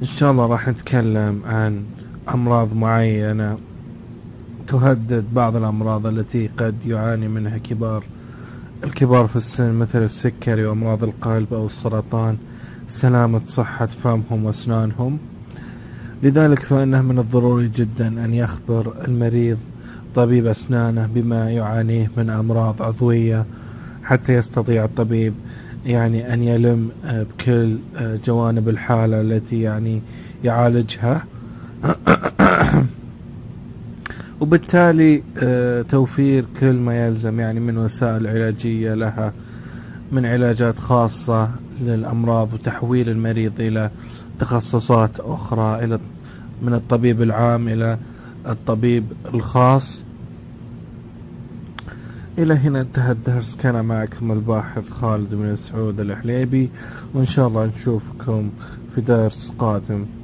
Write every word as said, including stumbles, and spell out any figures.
إن شاء الله راح نتكلم عن أمراض معينة تهدد بعض الأمراض التي قد يعاني منها كبار الكبار في السن، مثل السكري وأمراض القلب أو السرطان، سلامة صحة فمهم وأسنانهم. لذلك فإنه من الضروري جدا أن يخبر المريض طبيب أسنانه بما يعانيه من أمراض عضوية، حتى يستطيع الطبيب يعني أن يلم بكل جوانب الحالة التي يعني يعالجها وبالتالي توفير كل ما يلزم يعني من وسائل علاجية لها، من علاجات خاصة للأمراض، وتحويل المريض إلى تخصصات أخرى، إلى من الطبيب العام إلى الطبيب الخاص. إلى هنا انتهى الدرس. كان معكم الباحث خالد بن سعود الحليبي، وإن شاء الله نشوفكم في درس قادم.